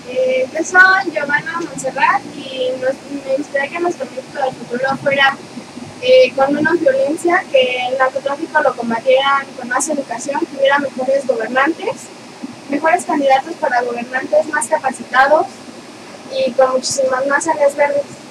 Yo soy Giovanna Montserrat y me gustaría que nuestro México del futuro fuera con menos violencia, que el narcotráfico lo combatieran con más educación, que hubiera mejores gobernantes, mejores candidatos para gobernantes más capacitados y con muchísimas más áreas verdes.